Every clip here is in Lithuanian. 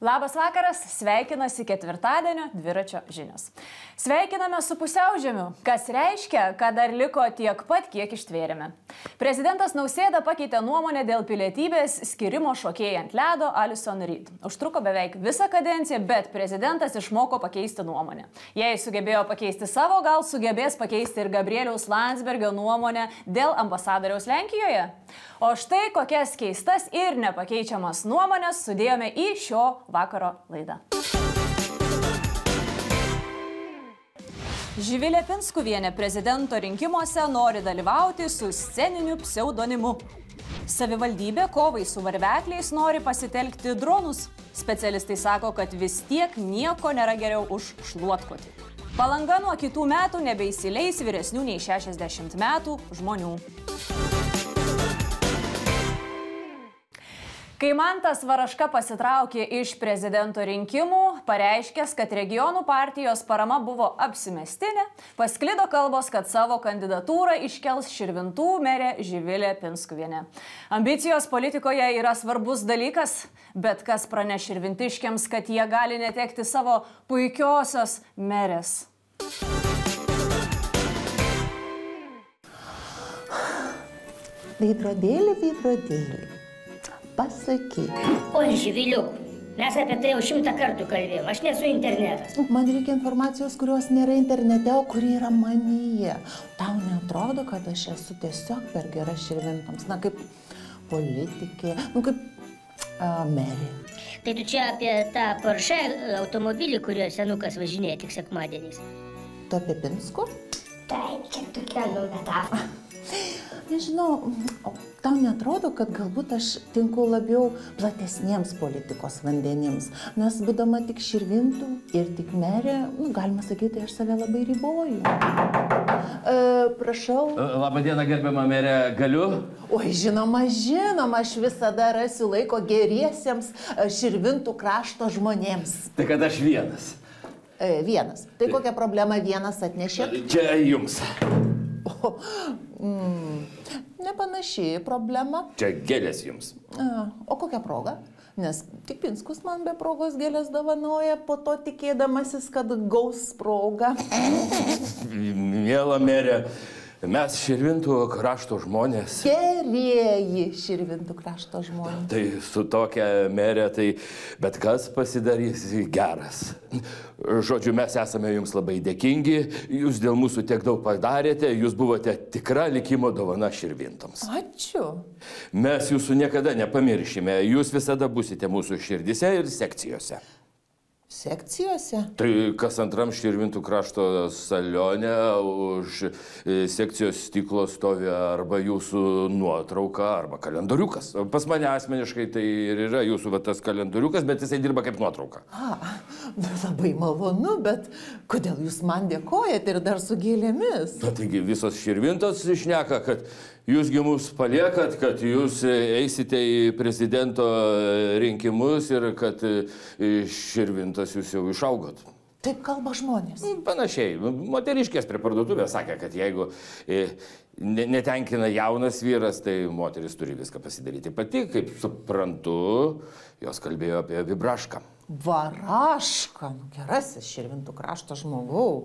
Labas vakaras, sveikinasi ketvirtadienio dviračio žinios. Sveikiname su pusiaužiemiu, kas reiškia, kad dar liko tiek pat, kiek ištvėrėme. Prezidentas Nausėda pakeitė nuomonę dėl pilietybės skirimo šokėjai ant ledo Alison Reed. Užtruko beveik visą kadenciją, bet prezidentas išmoko pakeisti nuomonę. Jei sugebėjo pakeisti savo, gal sugebės pakeisti ir Gabrieliaus Landsbergio nuomonę dėl ambasadoriaus Lenkijoje. O štai kokias keistas ir nepakeičiamas nuomonės sudėjome į šio vakaro laidą. Živilė Pinskuvienė prezidento rinkimuose nori dalyvauti su sceniniu pseudonimu. Savivaldybė kovai su varvekliais nori pasitelkti dronus. Specialistai sako, kad vis tiek nieko nėra geriau už šluotkotį. Palanga nuo kitų metų nebeįsileis vyresnių nei 60 metų žmonių. Kai Mantas Varaška pasitraukė iš prezidento rinkimų, pareiškęs, kad regionų partijos parama buvo apsimestinė, pasklido kalbos, kad savo kandidatūrą iškels Širvintų merė Živilė Pinskuvienė. Ambicijos politikoje yra svarbus dalykas, bet kas praneš širvintiškiams, kad jie gali netekti savo puikiosios merės. Veidrodėlį, veidrodėlį. Pasakyk. Oi, Živiliuk, mes apie tai jau 100 kartų kalbėjom, aš nesu internetas. Man reikia informacijos, kurios nėra internete, o kuri yra manyje. Tau neatrodo, kad aš esu tiesiog per gera širvintams, na kaip politikė, kaip merė. Tai tu čia apie tą Porsche automobilį, kurio senukas važinėja tik sekmadieniais. Tu apie Pinskų? Taip, čia tokia metafora. Nežinau, o tau neatrodo, kad galbūt aš tinku labiau platesniems politikos vandenims, nes būdama tik Širvintų ir tik merė, galima sakyti, aš save labai riboju. Prašau. Labadiena, gerbiama merė, galiu? Oi, žinoma, aš visada rasiu laiko geriesiems Širvintų krašto žmonėms. Tai kad aš vienas. Vienas. Tai kokią problemą vienas atnešėt? Čia jums. Nepanašiai problema. Čia gėlės jums. O kokia proga? Nes tik Pinskus man be progos gėlės dovanoja, po to tikėdamasis, kad gaus progą. Miela merė, mes Širvintų krašto žmonės. Gerieji Širvintų krašto žmonės. Tai su tokia merė, tai bet kas pasidarys geras. Žodžiu, mes esame jums labai dėkingi, jūs dėl mūsų tiek daug padarėte, jūs buvote tikra likimo dovana Širvintoms. Ačiū. Mes jūsų niekada nepamiršime, jūs visada būsite mūsų širdise ir sekcijose. Sekcijose? Tai kas antram Širvintų krašto salione už sekcijos stiklo stovi arba jūsų nuotrauka, arba kalendoriukas. Pas mane asmeniškai tai ir yra jūsų tas kalendoriukas, bet jisai dirba kaip nuotrauka. Labai malonu, bet kodėl jūs man dėkojat ir dar su gėlėmis? Na, taigi visos Širvintos šneka, kad jūsgi mus paliekat, kad jūs eisite į prezidento rinkimus ir kad Širvintas jūs jau išaugot. Taip kalba žmonės. Panašiai. Moteriškės prie parduotuvės sakė, kad jeigu netenkina jaunas vyras, tai moteris turi viską pasidaryti pati. Kaip suprantu, jos kalbėjo apie Vibrašką. Varašką, gerasis Širvintų krašto žmogau.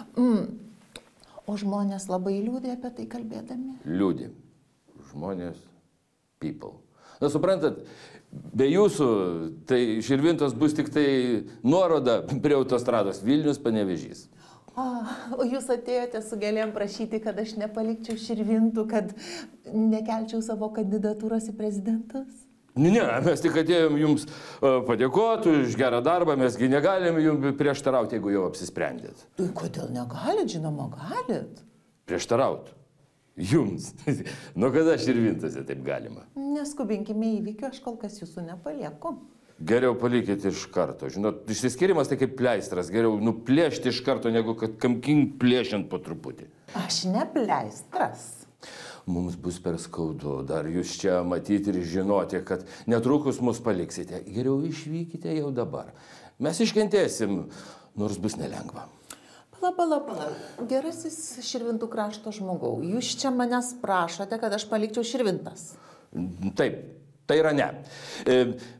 O žmonės labai liūdė apie tai kalbėdami? Liūdė. Žmonės, people. Na, suprantat, be jūsų, tai Širvintos bus tik tai nuoroda prie autostrados Vilnius Panevėžys. O jūs atėjote su gėlėm prašyti, kad aš nepalikčiau Širvintų, kad nekelčiau savo kandidatūros į prezidentus? Ne, mes tik atėjom jums padėkoti už gerą darbą, mesgi negalim jums prieštarauti, jeigu jau apsisprendėt. Tai kodėl negalit? Žinoma, galit. Prieštaraut? Jums? Nu, kada Širvintose taip galima? Neskubinkime įvykių, aš kol kas jūsų nepalieku. Geriau palikite iš karto. Žinot, išsiskirimas tai kaip pleistras. Geriau nuplėšti iš karto, negu kad kamkin plėšiant po truputį. Aš ne pleistras. Mums bus per skaudu, dar jūs čia matyti ir žinoti, kad netrukus mus paliksite. Geriau išvykite jau dabar. Mes iškentėsim, nors bus nelengva. Pala. Gerasis Širvintų krašto žmogau, jūs čia manęs prašote, kad aš palikčiau Širvintas. Taip, tai yra ne.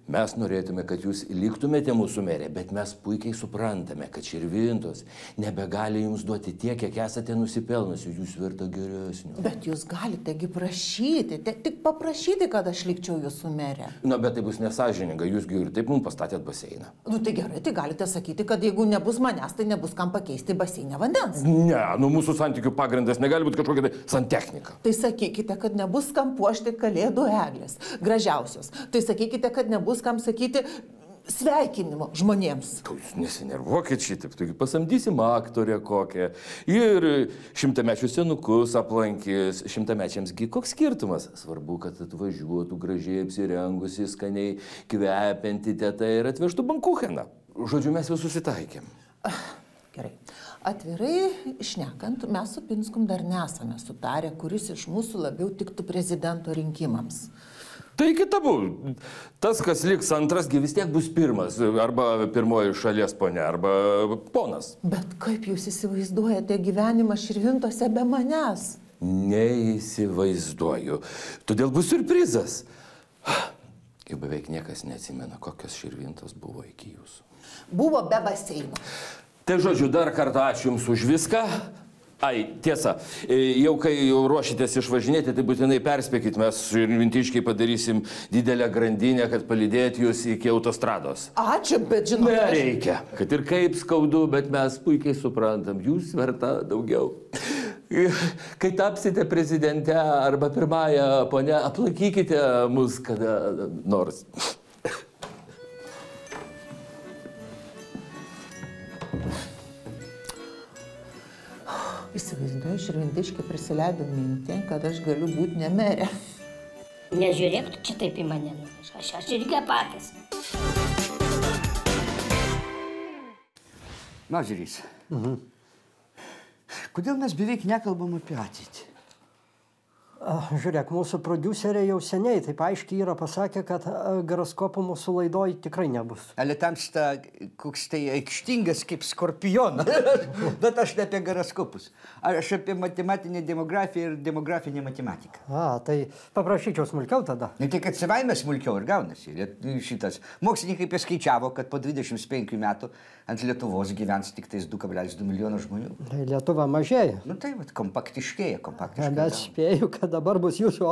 Mes norėtume, kad jūs liktumėte mūsų merė, bet mes puikiai suprantame, kad Širvintos nebegali jums duoti tiek, kiek esate nusipelnusi, jūs verta geresnio. Bet jūs galitegi prašyti, tik paprašyti, kad aš likčiau jūsų merė. Na, bet tai bus nesąžininga, jūsgi ir taip mums pastatėt baseiną. Nu tai gerai, tai galite sakyti, kad jeigu nebus manęs, tai nebus kam pakeisti baseinę vandens. Ne, nu mūsų santykių pagrindas negali būti kažkokia tai santechnika. Tai sakykite, kad nebus kam puošti kalėdų eglės, gražiausios. Tai sakykite, kad nebus kam sakyti sveikinimo žmonėms. Jūs nesinervuokit šitaip, taigi pasamdysim aktorę kokią ir 100-mečius senukus aplankys. 100-mečiamsgi koks skirtumas? Svarbu, kad atvažiuotų gražiai apsirengusi, skaniai kvepianti teta ir atvežtų bankucheną. Žodžiu, mes jau susitaikėm. Gerai. Atvirai šnekant, mes su Pinskum dar nesame sutarę, kuris iš mūsų labiau tiktų prezidento rinkimams. Tai kitabu, tas, kas liks antrasgi vis tiek bus pirmas, arba pirmoji šalies ponia, arba ponas. Bet kaip jūs įsivaizduojate gyvenimą Širvintose be manęs? Neįsivaizduoju. Todėl bus siurprizas. Jau beveik niekas neatsimena, kokios Širvintos buvo iki jūsų. Buvo be baseino. Tai žodžiu, dar kartą ačiū Jums už viską. Ai, tiesa, jau kai jau ruošitės išvažinėti, tai būtinai perspėkit, mes širvintiškiai padarysim didelę grandinę, kad palydėt jūs iki autostrados. Ačiū, bet žinau. Nereikia, kad ir kaip skaudu, bet mes puikiai suprantam, jūs verta daugiau. Kai tapsite prezidente arba pirmąją ponę, aplankykite mus kada nors. Įsivaizduoju, Širvintiškiai prisileido mintį, kad aš galiu būti ne merė. Nežiūrėk tu čia taip į mane, aš irgi patys. Na, žiūrės. Kodėl mes beveik nekalbam apie ateitį? Žiūrėk, mūsų prodiuseriai jau seniai taip aiškiai yra pasakę, kad goroskopų mūsų laidoj tikrai nebus. Ale tam šitą koks tai aikštingas kaip skorpionas. Bet aš ne apie goroskopus. Aš apie matematinę demografiją ir demografinę matematiką. Tai paprašyčiau smulkiau tada. Ne tai, kad savaime smulkiau ir gaunasi. Šitas mokslininkai paskaičiavo, kad po 25 metų ant Lietuvos gyvens tik tais 2,2 milijono žmonių. Tai Lietuva mažėja. Nu tai, kompaktiškėja. Bet spėju, kad dabar bus jūsų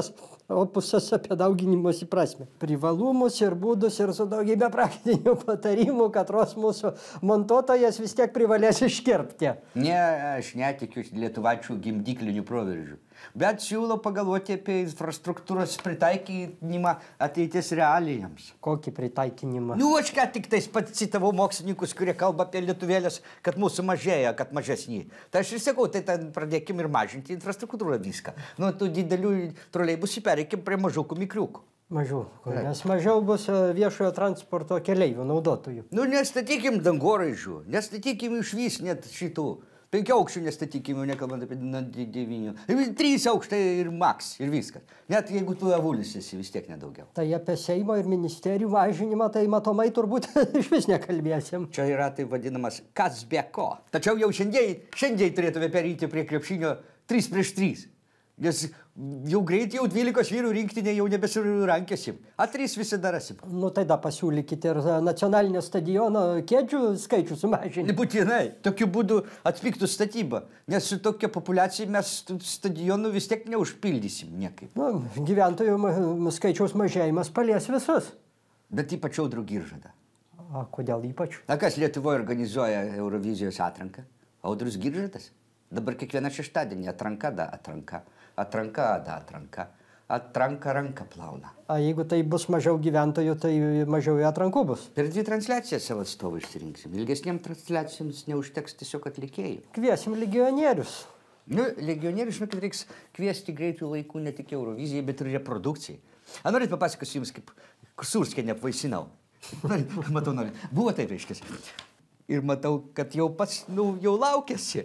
opusas apie dauginimosi prasme. Privalumus ir būdus ir su daugybė praktinių patarimų, katros mūsų montuotojas vis tiek privalės iškirpti. Ne, aš netikiu lietuvačių gimdyklinių proveržių. Bet siūlau pagalvoti apie infrastruktūros pritaikinimą ateities realijams. Kokį pritaikinimą? Nu, aš ką tik tais pat citavau mokslininkus, kurie kalba apie lietuvėlės, kad mūsų mažėja, kad mažesnį. Tai aš ir sakau, tai ten pradėkim ir mažinti infrastruktūrą viską. Nu, tų didelių troleibusų pereikim prie mažukų mikriukų. Mažukų, nes mažiau bus viešojo transporto keleivių naudotojų. Nu, nestatykim dangoraižių, nestatykim išvis net šitų. 5 aukščių nestatykim, jau nekalbant apie 9. 3 aukštai ir maks, ir viskas. Net jeigu tu avulis esi, vis tiek nedaugiau. Tai apie Seimo ir ministerijų mažinimą, tai matomai turbūt iš vis nekalbėsim. Čia yra taip vadinamas kas be ko. Tačiau jau šiandien turėtume perėti prie krepšinio 3-3. Nes jau greit jau 12 vyrų rinktinė jau nebesirankėsim. A 3 visada rasim. Nu, tada pasiūlykite ir nacionalinio stadiono kėdžių skaičių sumažinti. Būtinai. Tokiu būdu atpigtų statyba. Nes su tokia populiacija mes stadionų vis tiek neužpildysim niekaip. Nu, gyventojų skaičiaus mažėjimas palies visus. Bet ypač Audrių Giržadą. Kodėl ypač? A kas Lietuvoje organizuoja Eurovizijos atranką? Audrius Giržadas. Dabar kiekvieną šeštadienį atranka da atranka. Atranka da atranka. Atranka ranką plauna. Jeigu tai bus mažiau gyventojų, tai mažiau atrankų bus. Per 2 transliacijas savo atstovų išsirinksim. Ilgesniem transliacijoms neužteks tiesiog atlikėjų. Kviesim legionierius. Nu, legionierius, žinokit, reiks kviesti greitų laikų ne tik Eurovizijai, bet ir reprodukcijai. Norit papasakosiu jums, kaip Surskienę apvaisinau. Matau, norit. Buvo taip, reiškias. Ir matau, kad jau pats, jau laukėsi.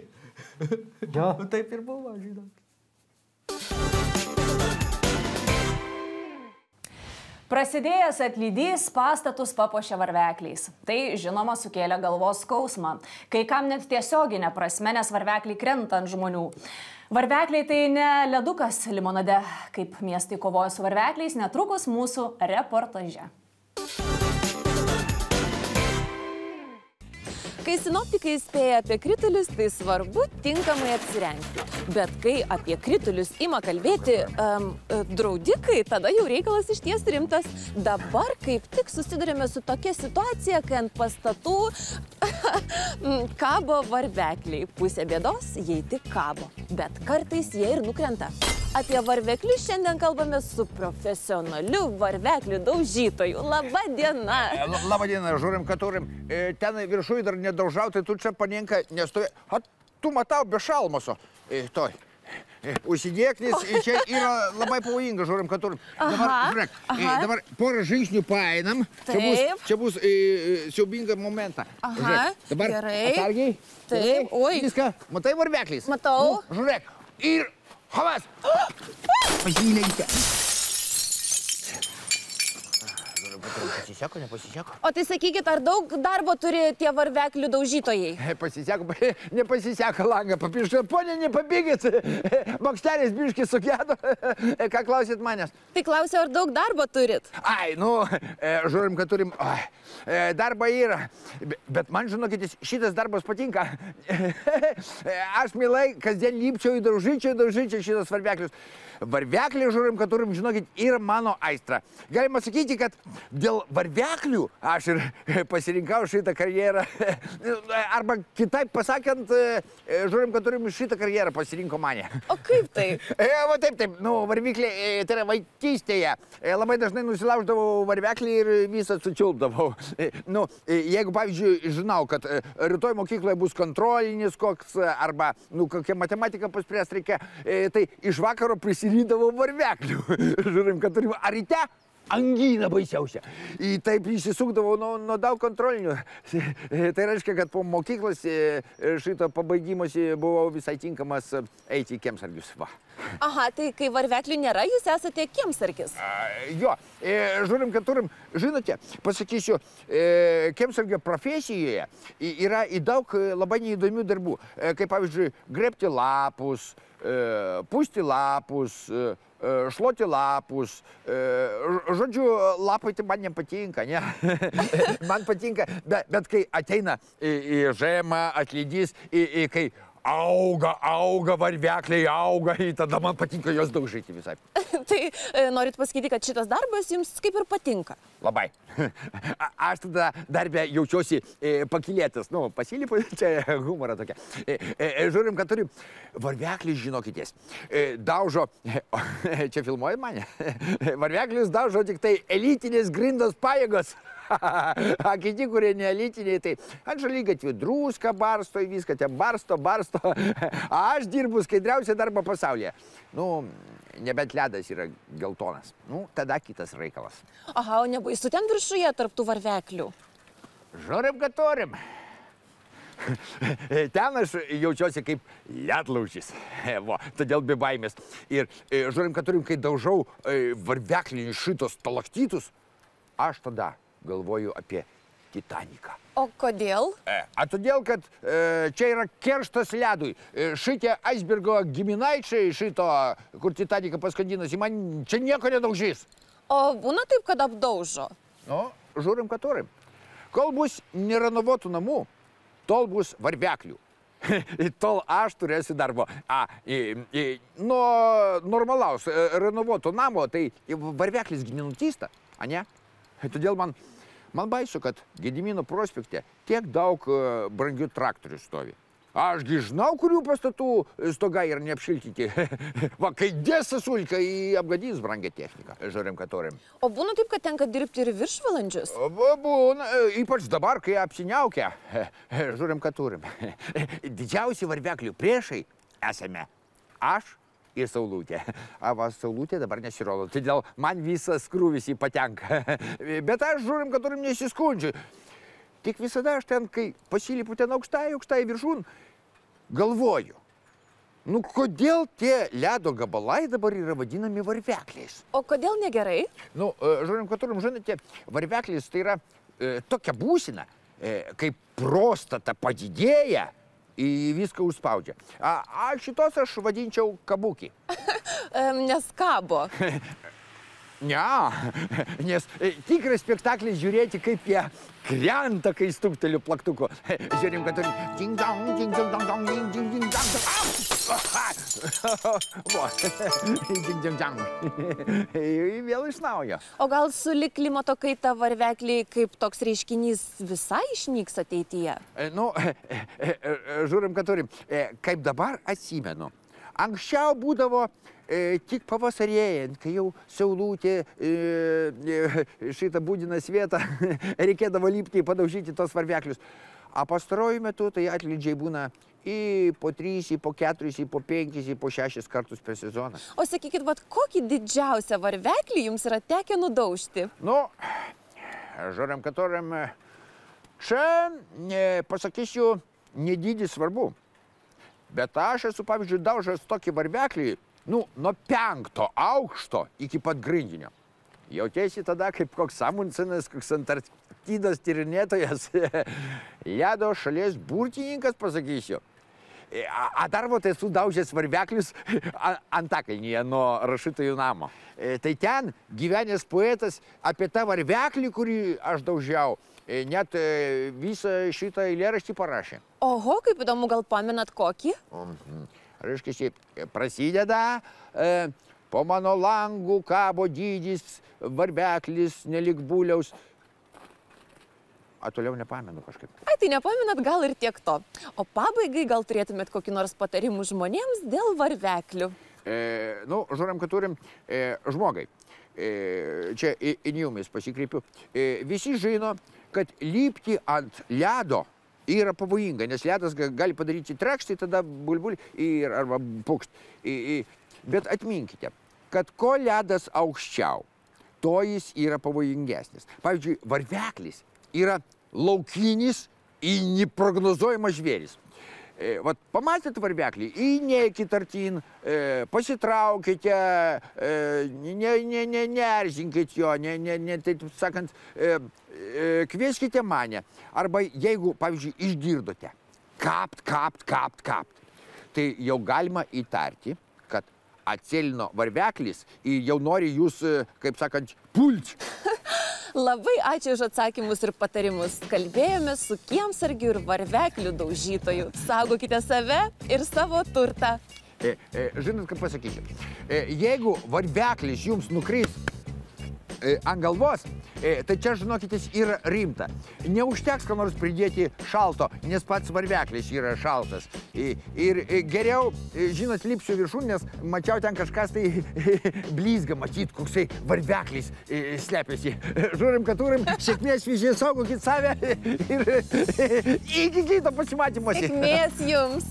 Jo. Taip ir buvo, žinot. Prasidėjęs atlydys pastatus papuošė varvekliais. Tai, žinoma, sukėlė galvos skausmą. Kai kam net tiesioginė prasme, nes varvekliai krenta ant žmonių. Varvekliai tai ne ledukas limonade, kaip miestai kovoja su varvekliais, netrukus mūsų reportaže. Kai sinoptikai įspėja apie kritulius, tai svarbu tinkamai apsirengti. Bet kai apie kritulius ima kalbėti draudikai, tada jau reikalas išties rimtas. Dabar kaip tik susidurėme su tokia situacija, kai ant pastatų kabo varvekliai. Pusė bėdos, jei tik kabo. Bet kartais jie ir nukrenta. Apie varveklius šiandien kalbame su profesionaliu varveklių daužytoju. Labą dieną. Labą dieną, žiūrim, kad turim. Ten viršui dar nedaužau, tai tu čia panienka nestovi. Tu matau be šalmoso. Toj. Užsidėk, nes čia yra labai pavojinga, žiūrim, kad turim. Dabar, žiūrėk, dabar porą žingsnių paeinam. Čia bus siaubinga momentą. Aha, dabar gerai. Atsargiai. Taip, oi. Viską, matai varveklis? Matau. Žiūrėk. Ir havas. Pasileikite. Pasiseko, nepasiseko? O tai sakykit, ar daug darbo turi tie varveklių daužytojai? Pasiseko, nepasiseko langą papiškai. Ponė, nepabėgit. Makštelis biškai sugedo. Ką klausit manęs? Tai klausiu, ar daug darbo turit? Ai, nu, žiūrim, kad turim. Darba yra. Bet man, žinokit, šitas darbas patinka. Aš mielai kasdien lipčiau į daužyčiau šitas varveklius. Varvekliai, žiūrim, kad turim, žinokit, yra mano aistra. Galima sakyti, kad dėl varveklių aš ir pasirinkau šitą karjerą. Arba kitaip pasakant, žiūrim, kad turim šitą karjerą pasirinko mane. O kaip tai? Va taip. Nu, varvekliai, tai yra vaikystėje. Labai dažnai nusilauždavau varveklį ir visą sučiulpdavau. Nu, jeigu, pavyzdžiui, žinau, kad rytoj mokykloje bus kontrolinis koks, arba, nu, kokia matematika paspręs reikia, tai iš vakaro prisirydavau varveklių. Žiūrim, kad turim ryte angina baisiausia. Taip įsisukdavau nuo daug kontrolinių. Tai reiškia, kad po mokyklos šito pabaigimuose buvau visai tinkamas eiti į kiemsargius. Va. Aha, tai kai varveklių nėra, jūs esate kiemsargis? Jo, žiūrim, kad turim, žinote, pasakysiu, kiemsargio profesijoje yra daug labai neįdomių darbų. Kaip pavyzdžiui, grėbti lapus, pūsti lapus, šluoti lapus. Žodžiu, lapai tai man nepatinka, ne? Man patinka, bet kai ateina į žiemą, atlydys, kai auga varvekliai, tada man patinka jos daužyti visai. Tai norit pasakyti, kad šitas darbas jums kaip ir patinka? Labai. Aš tada darbę jaučiuosi pakilėtas. Nu, pasilipu, čia humora tokia. Žiūrim, kad turim varveklis, žinokitės. Daužo, čia filmuoja mane, varveklis daužo tik tai elitinės grindos pajėgos. A kiti, kurie neelitiniai, tai ant šaligatvių druską barsto, viską ten barsto. Aš dirbu skaidriausią darbą pasaulyje. Nu, nebent ledas yra geltonas. Nu, tada kitas reikalas. Aha, o nebaisu ten viršuje tarp tų varveklių? Žiūrim, kad turim. Ten aš jaučiuosi kaip ledlaužis. Todėl be baimės. Ir žiūrim, kad turim, kai daužau varveklinius šitos stalaktytus, aš tada galvoju apie Titaniką. O kodėl? Todėl, kad čia yra kerštas ledui. Šitie aisbergo giminaičiai šito, kur Titanika paskandinasi, man čia nieko nedaužys. O būna taip, kad apdaužo? Nu, žiūrim, kad turim. Kol bus nerenovuotų namų, tol bus varveklių. Tol aš turėsiu darbo. Nuo normalaus renovuoto namo, tai varveklis nenutįsta, a ne? Todėl man baisu, kad Gedimino prospekte tiek daug brangių traktorių stovi. Ašgi žinau, kurių pastatų stogai yra neapšiltinti. Va, kai dėsa sulka, apgadys brangią techniką. Žiūrim, kad turim. O būna taip, kad tenka dirbti ir viršvalandžius? Būna, ypač dabar, kai apsiniaukia. Žiūrim, kad turim. Didžiausi varveklių priešai esame aš ir Saulutė. Va, Saulutė dabar nesirodo, todėl man visas krūvis jį patenka. Bet aš, žiūrim, kad turim, nesiskundžiu. Tik visada aš ten, kai pasilipu ten aukštai viršūn, galvoju, nu kodėl tie ledo gabalai dabar yra vadinami varvekliais? O kodėl negerai? Nu, žiūrim, kad turim, žinote, varveklis tai yra tokia būsena, kai prostata padidėja, į viską užspaudžia. Šitos aš vadinčiau kabukį. Nes kabo. Ne, nes tikras spektaklis žiūrėti, kaip jie krenta, kai stukteliu plaktuku. Žiūrim, kad turim ding-dong, ding-dong-dong, ding-ding-ding-dong. Ding-ding-dong. Vėl iš naujo. O gal sulig klimato kaita varvekliai kaip toks reiškinys visai išnyks ateityje? Nu, žiūrim, kad turim. Kaip dabar atsimenu. Anksčiau būdavo tik pavasarėjant, kai jau saulutė šitą būdiną svietą, reikėdavo lipti, padaužyti tos varveklius. O pastaruoju metu tai atlydžiai būna į po 3, į po 4, į po 5, į po 6 kartus per sezoną. O sakykit, vat kokį didžiausią varveklį jums yra tekę nudaužti? Nu, žiūrim, kad turim. Čia, pasakysiu, nedydis svarbu. Bet aš esu, pavyzdžiui, daužęs tokį varveklį, nu, nuo 5 aukšto iki pat grindinio. Jautiesi tada kaip koks Amundsenas, koks Antarktidos tyrinėtojas, ledo šalies burtininkas, pasakysiu. A dar vot esu daužęs varveklius Antakalnyje nuo rašytojų namo. Tai ten gyvenęs poetas apie tą varveklį, kurį aš daužiau, net visą šitą eilėraštį parašė. Oho, kaip įdomu, gal pamenat kokį? Reiškia, prasideda, po mano langų kabo dydis, varveklis, nelik buliaus. A toliau nepamenu kažkaip. Ai, tai nepamenat, gal ir tiek to. O pabaigai gal turėtumėt kokį nors patarimų žmonėms dėl varveklių? Nu, žiūrim, kad turim žmogai. Čia į jumis pasikreipiu. Visi žino, kad lipti ant ledo yra pavojinga, nes ledas gali padaryti trekštį, tada bulbulį arba pukšt. Bet atminkite, kad ko ledas aukščiau, to jis yra pavojingesnis. Pavyzdžiui, varveklis yra laukinis ir neprognozuojamas žvėris. Vat pamatėt varveklį, įnėkit artin, pasitraukite, neerzinkit jo, taip sakant, kvieskite mane. Arba jeigu, pavyzdžiui, išgirdote kapt, kapt, kapt, kapt, tai jau galima įtarti, kad atsėlino varveklis ir jau nori jūs, kaip sakant, pulti. Labai ačiū už atsakymus ir patarimus. Kalbėjome su kiemsargiu ir varveklių daužytoju. Saugokite save ir savo turtą. Žinot, ką pasakysiu? Jeigu varveklis jums nukris ant galvos, tai čia, žinokitės, yra rimta. Neužteks, ką nors pridėti šalto, nes pats varveklis yra šaltas. Ir geriau, žinot, lipsiu viršun, nes mačiau ten kažkas tai blizga, matyt, koksai varveklis slepiasi. Žiūrim, kad turim, sėkmės visi, saugokit save ir iki kito pasimatymosi. Sėkmės jums.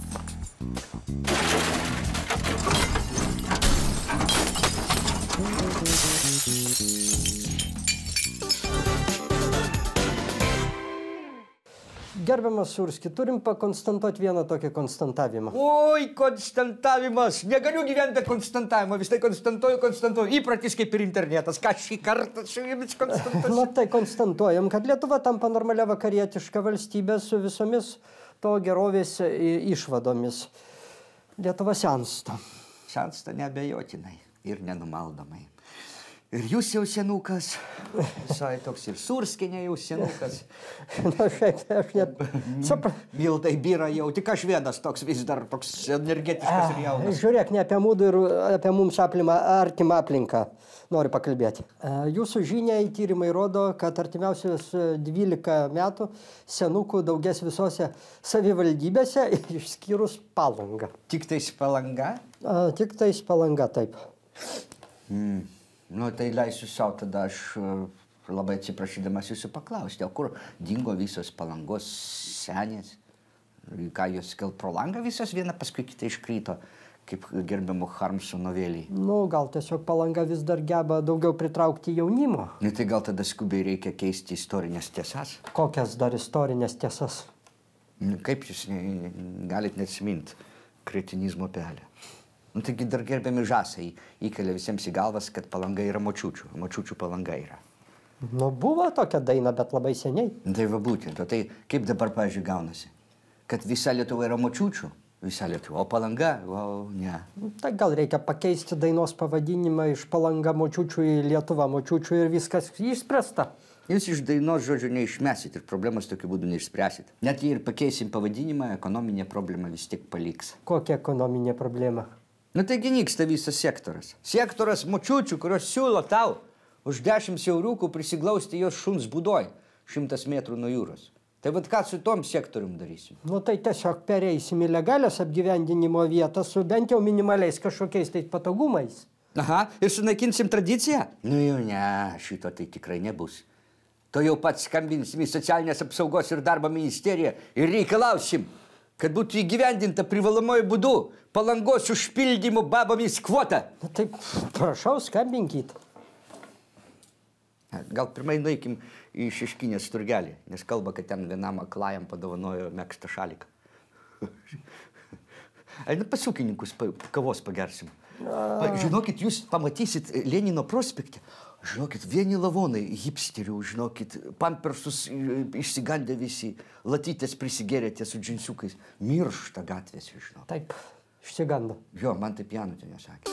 Gerbiamas Surski, turim pakonstantuoti vieną tokį konstantavimą. Oi, konstantavimas. Negaliu gyventi be konstantavimo. Vis tai konstantuoju. Įpratis kaip ir internetas. Ką šį kartą su jumis konstantuosiu? Na tai konstantuojam, kad Lietuva tampa normalia vakarietiška valstybė su visomis to gerovės išvadomis. Lietuva sensta. Sensta neabejotinai ir nenumaldomai. Ir jūs jau senukas, visai toks ir Surskinė jau senukas. Na, šiaip, aš net... Miltai byra jau, tik aš vienas toks vis dar toks energetiškas ir jaunas. Žiūrėk, ne apie mūdų ir apie mums artimą aplinką noriu pakalbėti. Jūsų žiniai tyrimai rodo, kad artimiausios 12 metų senukų daugės visose savivaldybėse, išskyrus Palangą. Tik tais Palanga? Tik tais Palanga, taip. Nu, tai leisiu savo, tada aš labai atsiprašydamas jūsų paklausti, o kur dingo visos Palangos senės? Ką jos gal pro langą visos viena paskui kitą iškrito, kaip gerbiamo Harmso novelį? Nu, gal tiesiog Palanga vis dar geba daugiau pritraukti jaunimo. Nu, tai gal tada skubiai reikia keisti istorinės tiesas? Kokias dar istorinės tiesas? Nu, kaip jūs galit neatsiminti kretinizmo pelę? Nu, taigi dar gerbiami žasai įkelia visiems į galvas, kad Palanga yra močiučių. Močiučių Palanga yra. Nu, buvo tokia daina, bet labai seniai. Tai va būtent. O tai kaip dabar, pavyzdžiui, gaunasi? Kad visa Lietuva yra močiučių, Visa Lietuva. O Palanga, ne. Tai gal reikia pakeisti dainos pavadinimą iš Palanga močiučių į Lietuvą močiučių ir viskas išspręsta. Jūs iš dainos žodžio neišmesit ir problemas tokiu būdu neišspręsit. Net jei ir pakeisim pavadinimą, ekonominė problema vis tiek paliks. Kokia ekonominė problema? Nu taigi nyksta visas sektoras. Sektoras močiučių, kurios siūlo tau už 10 euriukų prisiglausti jos šuns būdoj 100 metrų nuo jūros. Tai vad ką su tom sektorium darysim? Nu tai tiesiog pereisim į legalias apgyvendinimo vietas su bent jau minimaliais kažkokiais tai patogumais. Aha, ir sunaikinsim tradiciją? Nu jau ne, šito tai tikrai nebus. To jau pats skambinsim į socialinės apsaugos ir darbo ministeriją ir reikalausim, kad būtų įgyvendinta privalomoju būdu Palangos užpildymo babomis kvota. Na tai prašau, skambinkit. Gal pirmai nueikim į Šeškinės turgelį, nes kalba, kad ten vienam aklajam padovanojo megztą šaliką. Pas ūkininkus kavos pagersim. Žinokit, jūs pamatysit Lenino prospekte. Žinokit, vieni lavonai hipsterių, žinokit, pampersus išsigandę visi, latytės prisigėrėte su džinsiukais. Miršta gatvės, žinok. Taip, išsigando. Jo, man taip Janutė nesakė.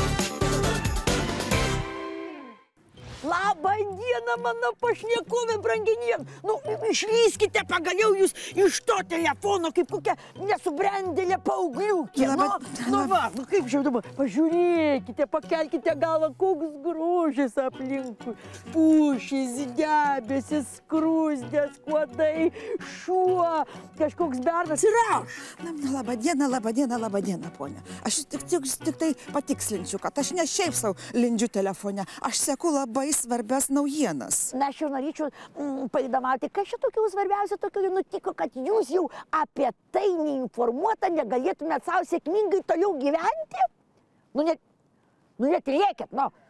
Labą dieną, mano pašnekovė branginien. Nu, išlyskite pagaliau jūs iš to telefono, kaip kokia nesubrendėlė paaugliukė. Nu, kaip čia dabar, pažiūrėkite, pakelkite galą, koks grožis aplinkui. Pušys, debesis, skruzdės, kuodai, šuo, kažkoks bernas ir aš. Labą dieną, ponia. Aš tik tai patikslinčiau, kad aš ne šiaip savo lindžiu telefone, aš seku labai svarbias naujienas. Na, aš jau norėčiau paįdomauti, kas čia tokio svarbiausio tokio nutiko, kad jūs jau apie tai neinformuota negalėtumėt savo sėkmingai toliau gyventi? Nu, netilėkit,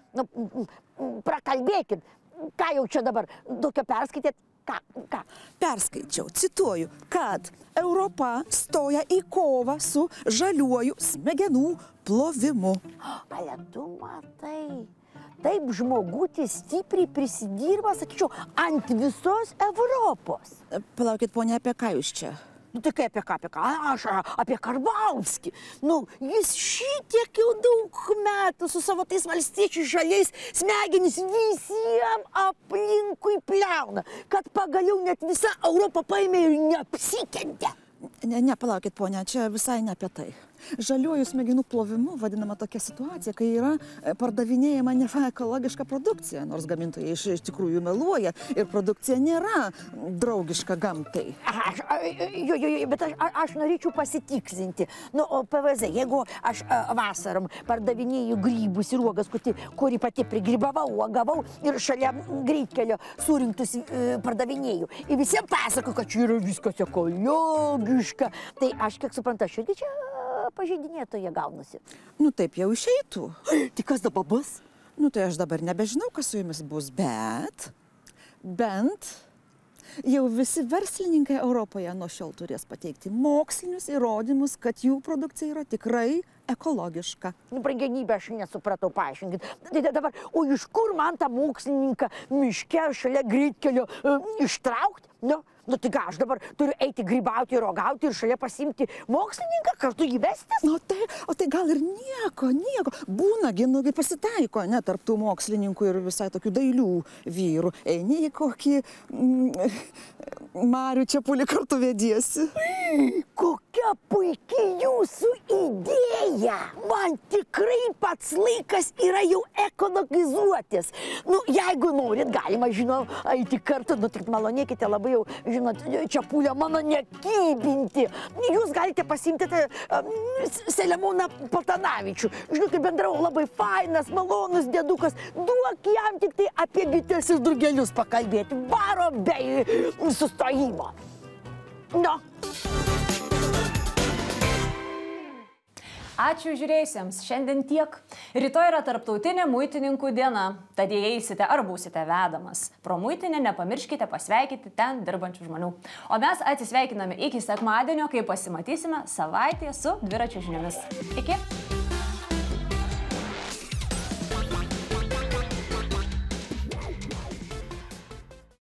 prakalbėkit. Ką jau čia dabar, tokio perskaitėt? Ką? Perskaičiau, cituoju, kad Europa stoja į kovą su žaliuoju smegenų plovimu. Ale tu matai. Taip žmogutis stipriai prisidirba, sakyčiau, ant visos Europos. Palaukit, ponia, apie ką jūs čia? Nu tai kaip apie ką? Aš apie Karbauskį. Nu, jis šitiek jau daug metų su savo tais valstiečių žaliais smegenis visiems aplinkui pliauna, kad pagaliau net visa Europa paėmė ir neapsikentė. Ne, palaukit, ponia, čia visai ne apie tai. Žaliuoju smegenų plovimu vadinama tokia situacija, kai yra pardavinėjama ne ekologiška produkcija, nors gamintojai iš tikrųjų meluoja ir produkcija nėra draugiška gamtai. Bet aš norėčiau pasitikslinti. Nu, o PVZ, jeigu aš vasarom pardavinėjau grybus ir uogas, kurį pati prigrybavau, uogavau ir šalia greitkelio surinktus pardavinėjau. Ir visiems pasako, kad čia yra viskas ekologiška. Tai aš, kiek suprantu, aš irgi čia pažeidinėtoje gaunasi. Nu taip jau išeitų. Tai kas dabar bus? Nu tai aš dabar nebežinau, kas su jumis bus, bet jau visi verslininkai Europoje nuo šiol turės pateikti mokslinius įrodymus, kad jų produkcija yra tikrai ekologiška. Nu, brangenybę aš nesupratau, paaiškinkit. Tai dabar, o iš kur man tą mokslininką miške šalia greitkelio ištraukti? Nu, tai ką, aš dabar turiu eiti grybauti ir rogauti ir šalia pasiimti mokslininką, kartu jį vestis? Nu, o tai gal ir nieko. Būnagi, pasitaiko, ne, tarp tų mokslininkų ir visai tokių dailių vyrų. Eini į kokį Marių Čepulį kartu vediesi. Kokia puikiai jūsų idėja! Man tikrai pats laikas yra jau ekologizuotis. Nu, jeigu norit, galima, žinau, eiti kartu, nu, tik malonėkite labai jau, žinot, Čepulio mano nekybinti. Jūs galite pasiimti Selemoną Paltanavičių. Žinokit, bendrau labai fainas, malonus dėdukas. Duok jam tik tai apie bites ir drugelius pakalbėti. Varo be sustojimo. No. Ačiū žiūrėjusiems. Šiandien tiek. Rytoj yra tarptautinė muitininkų diena. Tad jei eisite ar būsite vedamas pro muitinę, nepamirškite pasveikinti ten dirbančių žmonių. O mes atsisveikiname iki sekmadienio, kai pasimatysime savaitėje su dviračio žiniomis. Iki.